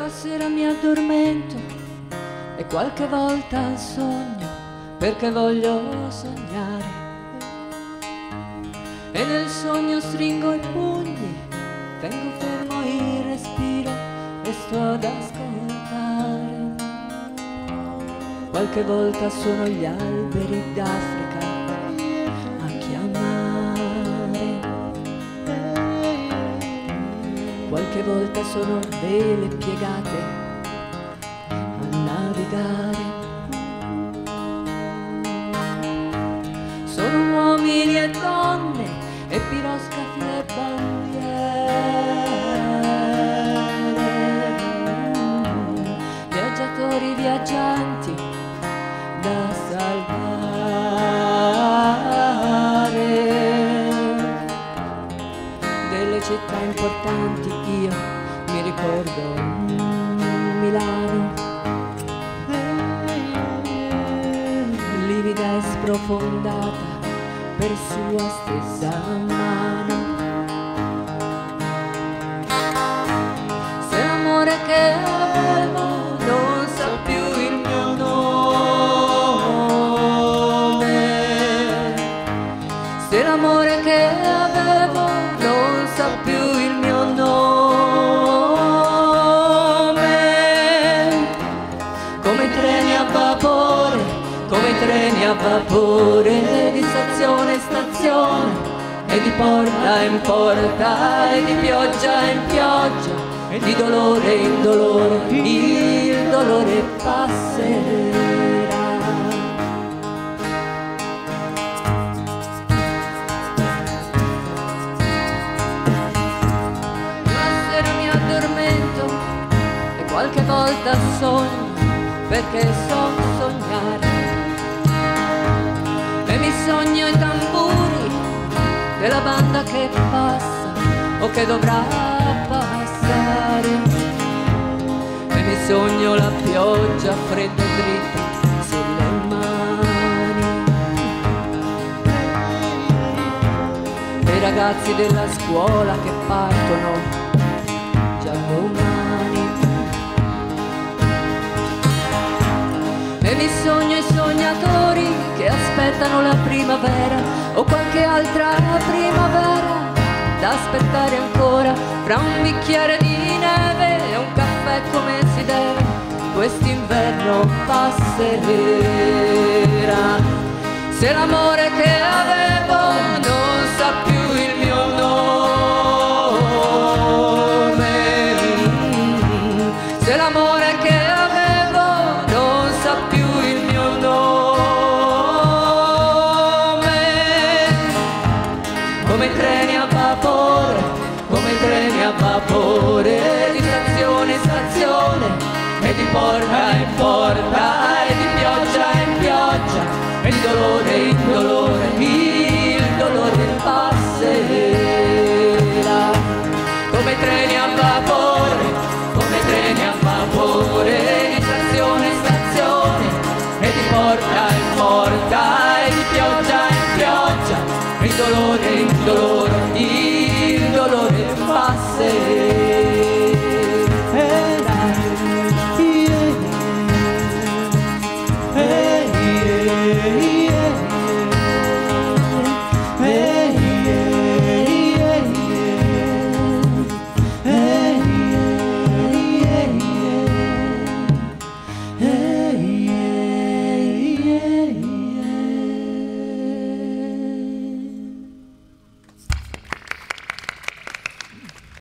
La sera mi addormento e qualche volta sogno perché voglio sognare, e nel sogno stringo i pugni, tengo fermo il respiro e sto ad ascoltare. Qualche volta sono gli alberi d'Africa a chiamare, qualche volta sono vele piegate a navigare. Sono uomini e donne e piroscafi e bandiere, viaggiatori viaggianti da salvare. Delle città importanti io mi ricordo Milano, livida e sprofondata per sua stessa mano. Se l'amore che avevo non sa più il mio nome, se l'amore che avevo non sa più il mio nome, come i treni a vapore, come i treni a vapore, di stazione in stazione, e di porta in porta, e di pioggia in pioggia, e di dolore in dolore, il dolore passerà. La sera mi addormento e qualche volta sogno perché so sognare, e mi sogno i tamburi della banda che passa o che dovrà passare, e mi sogno la pioggia fredda e dritta sulle mani, e i ragazzi della scuola che partono già domani, e mi sogno i sognatori che aspettano la primavera o qualche altra primavera da aspettare ancora, fra un bicchiere di neve e un caffè come si deve, quest'inverno passerà. Se l'amore che avevo non sa più il mio nome, se l'amore che avevo non sa più il mio nome, come i treni a vapore, come i treni a vapore, di stazione in stazione, e di porta in porta, e di pioggia in pioggia, e di dolore in dolore, il dolore passerà. Come i treni a vapore, come i treni a vapore, di stazione in stazione, e di porta in porta, e di pioggia in pioggia, e di dolore in dolore, il dolore passerà.